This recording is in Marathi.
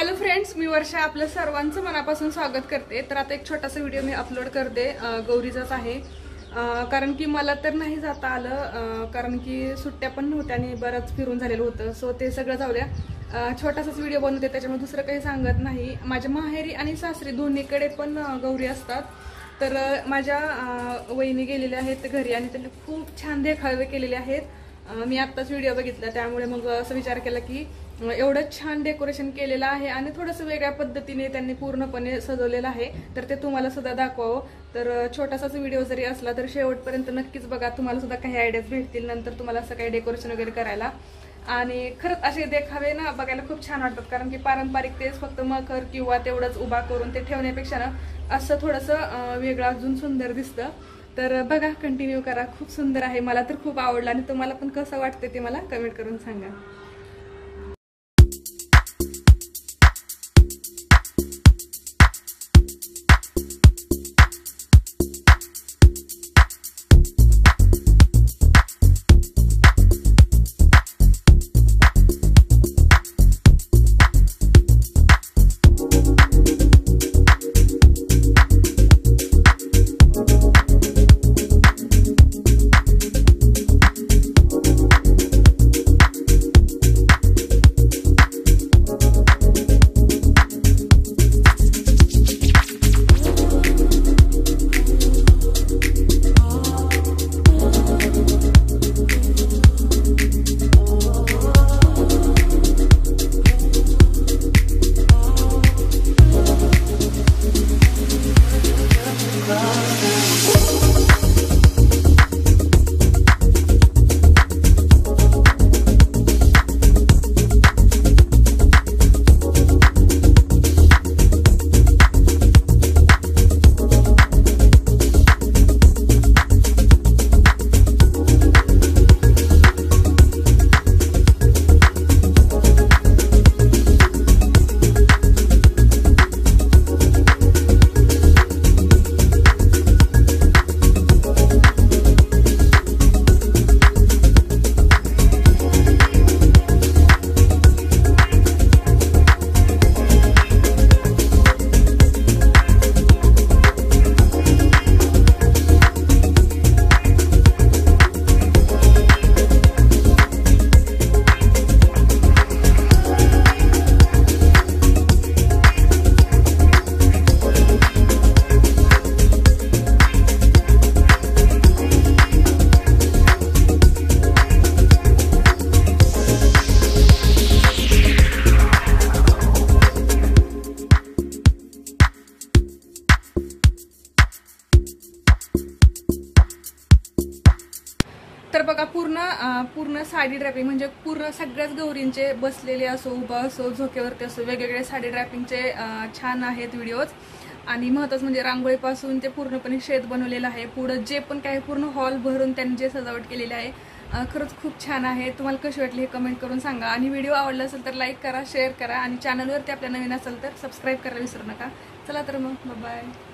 हॅलो फ्रेंड्स, मी वर्षा आपल्या सर्वांचं मनापासून स्वागत करते। तर आता एक छोटासा व्हिडिओ मी अपलोड करते, गौरीचाच आहे। कारण की मला तर नाही जाता आलं, कारण की सुट्ट्या पण नव्हत्या आणि बरंच फिरून झालेलं होतं। सो ते सगळं जाऊ द्या, छोटासाच व्हिडिओ बनवते, त्याच्यामुळे दुसरं काही सांगत नाही। माझ्या माहेरी आणि सासरी दोन्हीकडे पण गौरी असतात। तर माझ्या वहिनी गेलेल्या आहेत घरी आणि त्यांनी खूप छान देखावे केलेले आहेत। मी आत्ताच व्हिडिओ बघितला, त्यामुळे मग असं विचार केला की एवढं छान डेकोरेशन केलेलं आहे आणि थोडंसं वेगळ्या पद्धतीने त्यांनी पूर्णपणे सजवलेलं आहे। तर ते तुम्हाला सुद्धा दाखवावं। तर छोटासाच व्हिडिओ जरी असला तर शेवटपर्यंत नक्कीच बघा, तुम्हाला सुद्धा काही आयडियाज भेटतील नंतर तुम्हाला असं काही डेकोरेशन वगैरे करायला। आणि खरंच असे देखावे ना बघायला खूप छान वाटतात, कारण की पारंपरिक तेच फक्त मखर किंवा तेवढंच उभा करून ते ठेवण्यापेक्षा ना असं थोडंसं वेगळं अजून सुंदर दिसतं। तर बघा, कंटिन्यू करा, खूप सुंदर आहे, मला तर खूप आवडलं आणि तुम्हाला पण कसं वाटतं ते मला कमेंट करून सांगा। तर बघा, पूर्ण साडी ड्रॅपिंग म्हणजे पूर्ण सगळ्याच गौरींचे बसलेले असो, उभा असो, झोक्यावरती असो, वेगवेगळे साडी ड्रॅपिंगचे छान आहेत व्हिडिओज। आणि महत्त्वाचं म्हणजे रांगोळीपासून ते पूर्णपणे शेत बनवलेलं आहे, पुढं जे पण काही पूर्ण हॉल भरून त्यांनी जे सजावट केलेली आहे, खरंच खूप छान आहे। तुम्हाला कशी वाटली हे कमेंट करून सांगा आणि व्हिडिओ आवडला असेल तर लाईक करा, शेअर करा आणि चॅनलवरती आपल्या नवीन असेल तर सबस्क्राईब करायला विसरू नका। चला तर मग, बाय बाय।